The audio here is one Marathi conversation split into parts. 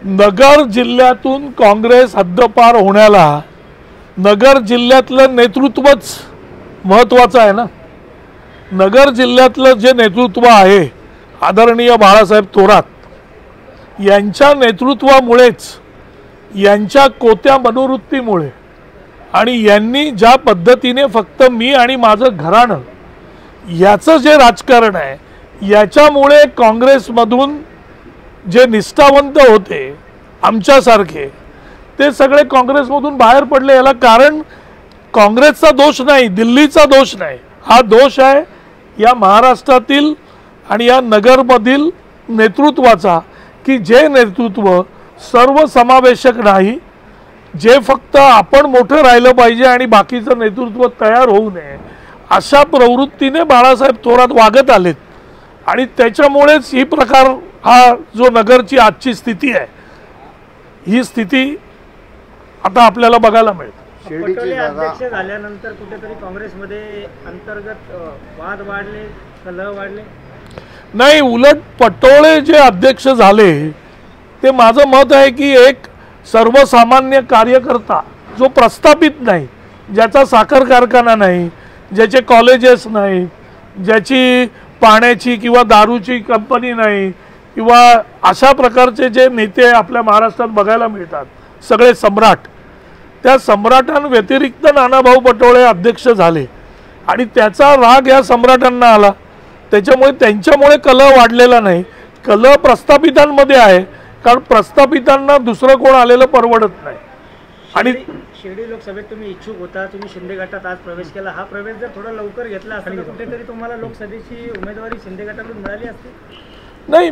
नगर जिल्ह्यातून काँग्रेस हद्दपार होण्याला नगर जिल्ह्यातलं नेतृत्वच महत्त्वाचं आहे ना। नगर जिल्ह्यातलं जे नेतृत्व आहे आदरणीय बाळासाहेब थोरात यांच्या नेतृत्वामुळेच, यांच्या कोत्या मनोवृत्तीमुळे आणि यांनी ज्या पद्धतीने फक्त मी आणि माझं घराणं याचं जे राजकारण आहे याच्यामुळे काँग्रेसमधून जे निष्ठावंत होते आमच्यासारखे ते सगळे काँग्रेसमधून बाहेर पडले। याला कारण काँग्रेसचा दोष नाही, दिल्लीचा दोष नाही, हा दोष आहे या महाराष्ट्रातील आणि या नगरमधील नेतृत्वाचा, की जे नेतृत्व सर्वसमावेशक नाही, जे फक्त आपण मोठं राहिलं पाहिजे आणि बाकीचं नेतृत्व तयार होऊ नये अशा प्रवृत्तीने बाळासाहेब थोरात वागत आलेत। आणि त्याच्यामुळेच ही प्रकार, हा जो नगरची आजची स्थिती आहे, ही स्थिती आता आपल्याला बघायला मिळते। पटोले अध्यक्ष झाल्यानंतर कुठेतरी काँग्रेसमध्ये अंतर्गत वाद वाढले, कलह वाढले? नाही, उलट पटोले जे अध्यक्ष झाले ते माझं मत आहे की एक सर्वसामान्य कार्यकर्ता जो प्रस्थापित नाही, ज्याचा साखर कारखाना नाही, ज्याचे कॉलेजेस नाही, ज्याची पाण्याची किंवा दारूची कंपनी नाही, किंवा अशा प्रकारचे जे नेते आपल्या महाराष्ट्रात बघायला मिळतात, सगळे सम्राट, त्या सम्राटांव्यतिरिक्त नानाभाऊ पटोले अध्यक्ष झाले आणि त्याचा राग या सम्राटांना आला। त्याच्यामुळे त्यांच्यामुळे कलह वाढलेला नाही, कलह प्रस्थापितांमध्ये आहे, कारण प्रस्थापितांना दुसरं कोण आलेलं परवडत नाही। आणि शिर्डी लोकसभेत तुम्ही इच्छुक होता, तुम्ही शिंदे गटात आज प्रवेश केला, हा प्रवेश जर थोडा लवकर घेतला असता तर कुठेतरी तुम्हाला लोकसभेची उमेदवारी शिंदे गटातून मिळाली असती? नाही,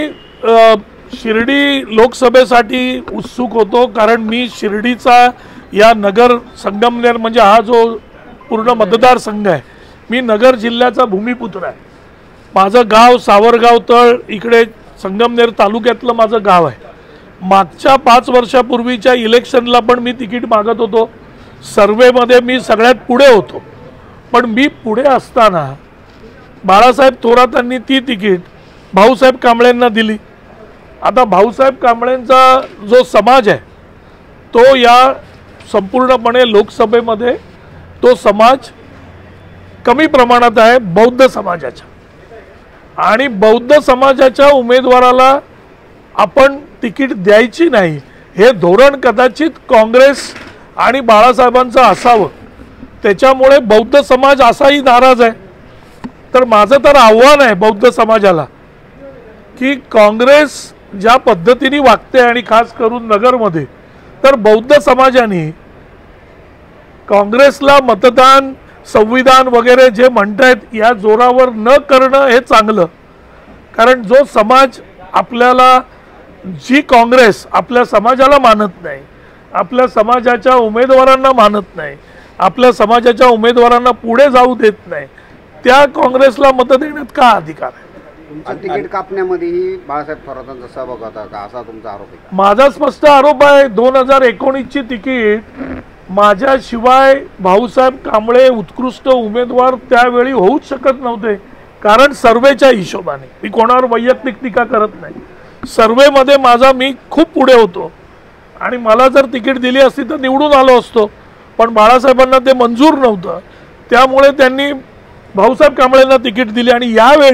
मी शिर्डी लोकसभेसाठी उत्सुक होतो, कारण मी शिर्डीचा या नगर संगमनेर म्हणजे हा जो पूर्ण मतदारसंघ आहे, मी नगर जिल्ह्याचा भूमिपुत्र आहे। माझं गाव सावरगाव तळ इकडे संगमनेर तालुक्यातलं माझं गाव आहे। मागच्या 5 वर्षापूर्वीच्या इलेक्शनला पण मी तिकीट मागत होतो, सर्वेमध्ये मी सगळ्यात पुढे होतो, पण मी पुढे असताना बाळासाहेब थोरातांनी ती तिकीट भाऊसाहेब कांबळेंना दिली। आता भाऊसाहेब कांबळेंचा जो समाज आहे तो या संपूर्णपणे लोकसभेमध्ये तो समाज कमी प्रमाणात आहे बौद्ध समाजाचा, आणि बौद्ध समाजाच्या उमेदवाराला आपण तिकीट द्यायची नाही हे धोरण कदाचित काँग्रेस आणि बाळासाहेबांचं असावं, त्याच्यामुळे बौद्ध समाज असाही नाराज आहे। तर माझं तर आव्हान आहे बौद्ध समाजाला की काँग्रेस ज्या पद्धतीने वागते आणि खास करून नगरमध्ये, तर बौद्ध समाजाने काँग्रेसला मतदान, संविधान वगैरे जे म्हणतायत या जोरावर न करणं हे चांगलं। कारण जो समाज आपल्याला, जी काँग्रेस आपल्या समाजाला मानत नाही, आपल्या समाजाच्या उमेदवारांना मानत नाही, आपल्या समाजाच्या उमेदवारांना पुढे जाऊ देत नाही, त्या काँग्रेसला मत देण्यात का अधिकार आहे? तिकीट कापण्यामध्येही बाळासाहेब थोरातांचा सहभाग होता का, असा तुमचा आरोप आहे? माझा स्पष्ट आरोप आहे, 2019ची तिकीट माझ्याशिवाय भाऊसाहेब कांबळे उत्कृष्ट उमेदवार त्यावेळी होऊच शकत नव्हते, कारण सर्वेच्या हिशोबाने, मी कोणावर वैयक्तिक टीका करत नाही, सर्वेमध्ये माझा मी खूप पुढे होतो आणि मला जर तिकीट दिली असती तर निवडून आलो असतो, पण बाळासाहेबांना ते मंजूर नव्हतं, त्यामुळे त्यांनी भाऊसाहेब कांबळेंना तिकीट दिली। आणि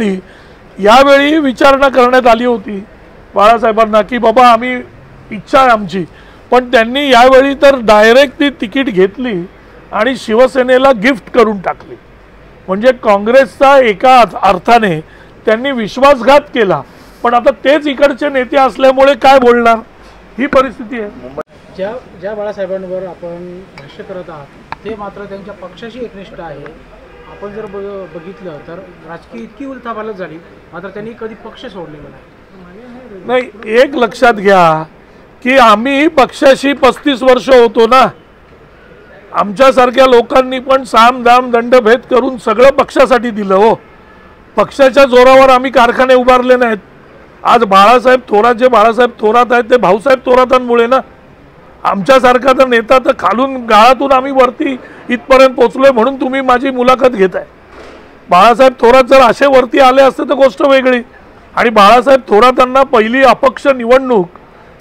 यावेळी विचारणा करण्यात आली होती बाळासाहेबांना की बाबा आम्ही, इच्छा आहे आमची, पण त्यांनी यावेळी तर डायरेक्ट ती तिकीट घेतली आणि शिवसेनेला गिफ्ट करून टाकली। म्हणजे काँग्रेसचा एका अर्थाने त्यांनी विश्वासघात केला, पण आता तेच इकडचे नेते असल्यामुळे काय बोलणार, ही परिस्थिती आहे। ज्या बाळासाहेबांवर आपण भाष्य करत आहात ते मात्र त्यांच्या पक्षाशी एकनिष्ठ आहे। आपण जर बघितलं तर राजकीय इतकी उलथापालथ झाली, मात्र त्यांनी कधी पक्ष सोडलेला नाही। एक लक्षात घ्या की आम्ही पक्षाशी 35 वर्ष होतो ना, आमच्यासारख्या लोकांनी पण साम दाम दंडभेद करून सगळं पक्षासाठी दिलं हो, पक्षाच्या जोरावर आम्ही कारखाने उभारले नाहीत। आज बाळासाहेब थोरात, जे बाळासाहेब थोरात आहेत ते भाऊसाहेब थोरातांमुळे ना, आमच्यासारखा तर नेता तर खालून गाळातून आम्ही वरती इथपर्यंत पोहोचलोय म्हणून तुम्ही माझी मुलाखत घेताय। बाळासाहेब थोरात जर असे वरती आले असते तर गोष्ट वेगळी। आणि बाळासाहेब थोरातांना पहिली अपक्ष निवडणूक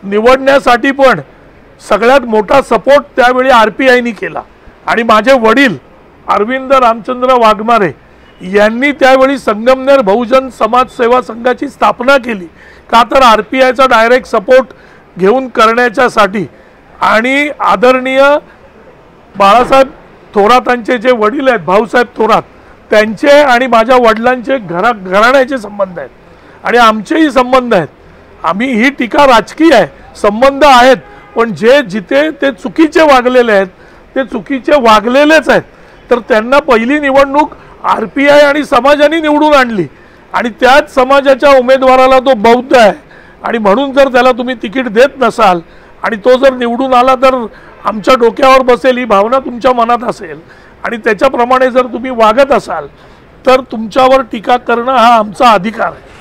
निवडण्यासाठी पण सगळ्यात मोठा सपोर्ट त्यावेळी RPIनी केला आणि माझे वडील अरविंद रामचंद्र वाघमारे यांनी त्यावेळी संगमनेर बहुजन समाज सेवा संघाची स्थापना केली का तर RPIचा डायरेक्ट सपोर्ट घेऊन करण्याच्यासाठी। आणि आदरणीय बाळासाहेब थोरातांचे जे वडील आहेत भाऊसाहेब थोरात त्यांचे आणि माझ्या वडिलांचे घराण्याचे संबंध आहेत आणि आमचेही संबंध आहेत। आम्ही ही टीका राजकीय आहे, संबंध आहेत, पण जे जिथे ते चुकीचे वागलेले आहेत ते चुकीचे वागलेलेच आहेत। तर त्यांना पहिली निवडणूक RPI आणि समाजाने निवडून आणली आणि त्याच समाजाच्या उमेदवाराला तो बौद्ध आहे आणि म्हणून जर त्याला तुम्ही तिकीट देत नसाल आणि तो जर निवडून आला तर आमच्या डोक्यावर बसेल ही भावना तुमच्या मनात असेल आणि त्याच्याप्रमाणे जर तुम्ही वागत असाल तर तुमच्यावर टीका करणं हा आमचा अधिकार आहे।